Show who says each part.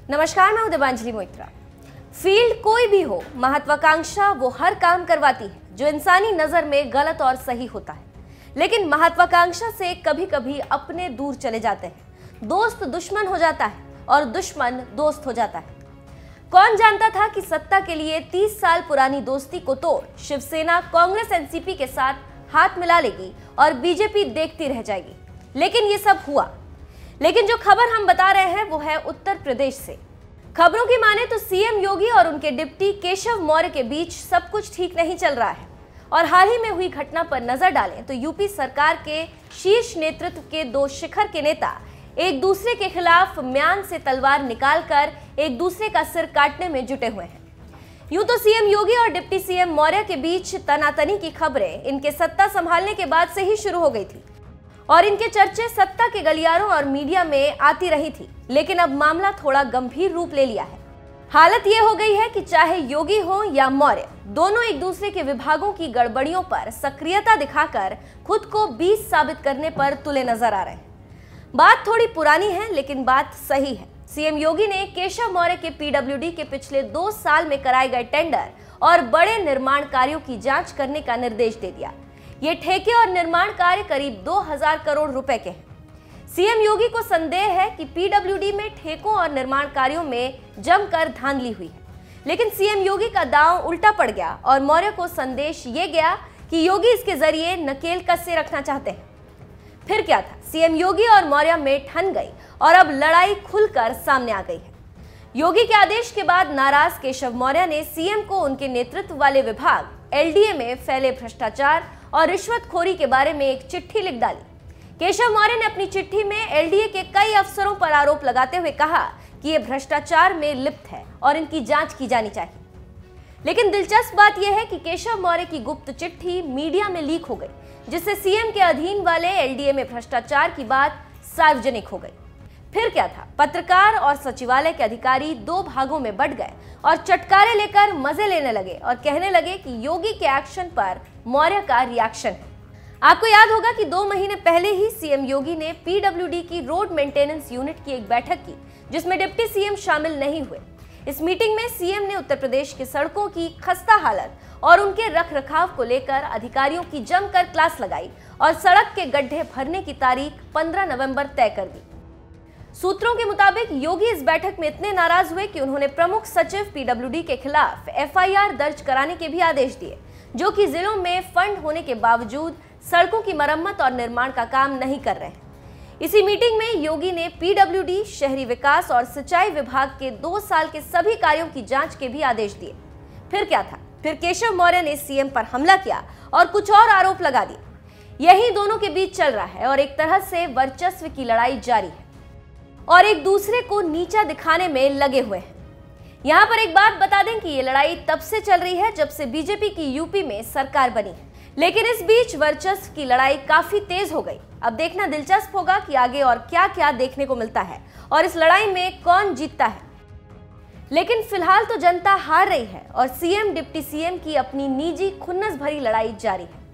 Speaker 1: नमस्कार, मैं हूं देवांजलि मोइत्रा। फील्ड कोई भी हो, महत्वाकांक्षा वो हर काम करवाती है जो इंसानी नजर में गलत और सही होता है। लेकिन महत्वाकांक्षा से कभी कभी अपने दूर चले जाते हैं, दोस्त दुश्मन हो जाता है और दुश्मन दोस्त हो जाता है। कौन जानता था कि सत्ता के लिए 30 साल पुरानी दोस्ती को तोड़ शिवसेना कांग्रेस एनसीपी के साथ हाथ मिला लेगी और बीजेपी देखती रह जाएगी। लेकिन ये सब हुआ। लेकिन जो खबर हम बता रहे हैं वो है उत्तर प्रदेश से। खबरों की माने तो सीएम योगी और उनके डिप्टी केशव मौर्य के बीच सब कुछ ठीक नहीं चल रहा है। और हाल ही में हुई घटना पर नजर डालें तो यूपी सरकार के शीर्ष नेतृत्व के दो शिखर के नेता एक दूसरे के खिलाफ म्यान से तलवार निकालकर एक दूसरे का सिर काटने में जुटे हुए हैं। यूं तो सीएम योगी और डिप्टी सीएम मौर्य के बीच तनातनी की खबरें इनके सत्ता संभालने के बाद से ही शुरू हो गई थी और इनके चर्चे सत्ता के गलियारों और मीडिया में आती रही थी। लेकिन अब मामला थोड़ा गंभीर रूप ले लिया है। हालत ये हो गई है कि चाहे योगी हो या मौर्य, दोनों एक दूसरे के विभागों की गड़बड़ियों पर सक्रियता दिखाकर खुद को बीस साबित करने पर तुले नजर आ रहे हैं। बात थोड़ी पुरानी है लेकिन बात सही है। सीएम योगी ने केशव मौर्य के पीडब्ल्यूडी के पिछले 2 साल में कराए गए टेंडर और बड़े निर्माण कार्यों की जांच करने का निर्देश दे दिया। ये ठेके और निर्माण कार्य करीब 2000 करोड़ रुपए के हैं। सीएम योगी को संदेह है कि पीडब्ल्यूडी में ठेकों और निर्माण कार्यों में जमकर धांधली हुई है। लेकिन सीएम योगी का दांव उल्टा पड़ गया और मौर्य को संदेश ये गया कि योगी इसके जरिए नकेल कसे रखना चाहते हैं। फिर क्या था, सीएम योगी और मौर्य में ठन गई और अब लड़ाई खुलकर सामने आ गई है। योगी के आदेश के बाद नाराज केशव मौर्य ने सीएम को उनके नेतृत्व वाले विभाग एलडीए में फैले भ्रष्टाचार और रिश्वतखोरी के बारे में एक चिट्ठी लिख डाली। केशव मौर्य ने अपनी चिट्ठी में एलडीए के कई अफसरों पर आरोप लगाते हुए कहा कि ये भ्रष्टाचार में लिप्त है और इनकी जांच की जानी चाहिए। लेकिन दिलचस्प बात यह है कि केशव मौर्य की गुप्त चिट्ठी मीडिया में लीक हो गई, जिससे सीएम के अधीन वाले एलडीए में भ्रष्टाचार की बात सार्वजनिक हो गई। फिर क्या था, पत्रकार और सचिवालय के अधिकारी 2 भागों में बंट गए और चटकारे लेकर मजे लेने लगे और कहने लगे कि योगी के एक्शन पर मौर्य का रिएक्शन है। आपको याद होगा कि 2 महीने पहले ही सीएम योगी ने पीडब्ल्यूडी की रोड मेंटेनेंस यूनिट की एक बैठक की, जिसमें डिप्टी सीएम शामिल नहीं हुए। इस मीटिंग में सीएम ने उत्तर प्रदेश के सड़कों की खस्ता हालत और उनके रखरखाव को लेकर अधिकारियों की जमकर क्लास लगाई और सड़क के गड्ढे भरने की तारीख 15 नवंबर तय कर दी। सूत्रों के मुताबिक योगी इस बैठक में इतने नाराज हुए कि उन्होंने प्रमुख सचिव पीडब्ल्यूडी के खिलाफ एफआईआर दर्ज कराने के भी आदेश दिए, जो कि जिलों में फंड होने के बावजूद सड़कों की मरम्मत और निर्माण का काम नहीं कर रहे हैं। इसी मीटिंग में योगी ने पीडब्ल्यूडी, शहरी विकास और सिंचाई विभाग के 2 साल के सभी कार्यों की जांच के भी आदेश दिए। फिर क्या था, फिर केशव मौर्य ने सीएम पर हमला किया और कुछ और आरोप लगा दिए। यही दोनों के बीच चल रहा है और एक तरह से वर्चस्व की लड़ाई जारी है और एक दूसरे को नीचा दिखाने में लगे हुए हैं। यहाँ पर एक बात बता दें कि ये लड़ाई तब से चल रही है जब से बीजेपी की यूपी में सरकार बनी है। लेकिन इस बीच वर्चस्व की लड़ाई काफी तेज हो गई। अब देखना दिलचस्प होगा कि आगे और क्या क्या देखने को मिलता है और इस लड़ाई में कौन जीतता है। लेकिन फिलहाल तो जनता हार रही है और सीएम डिप्टी सीएम की अपनी निजी खुन्नस भरी लड़ाई जारी है।